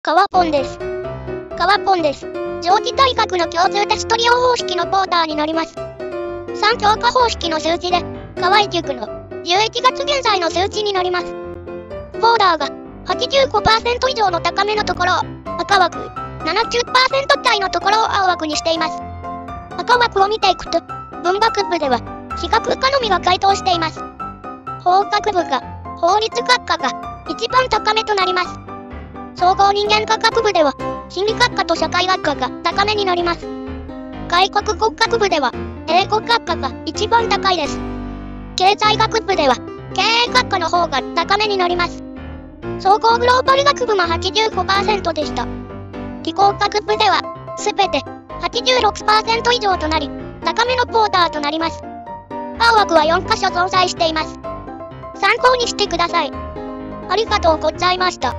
川ポンです。川ポンです。上智大学の共通テスト利用方式のポーターになります。3教科方式の数値で、河合塾の11月現在の数値になります。ボーダーが 85% 以上の高めのところを赤枠、70% 台のところを青枠にしています。赤枠を見ていくと、文学部では非学科のみが該当しています。法学部が法律学科が一番高めとなります。総合人間科学部では心理学科と社会学科が高めになります。外国語学部では英語学科が一番高いです。経済学部では経営学科の方が高めになります。総合グローバル学部も 85% でした。理工学部ではすべて 86% 以上となり、高めのポーターとなります。青枠は4箇所存在しています。参考にしてください。ありがとうございました。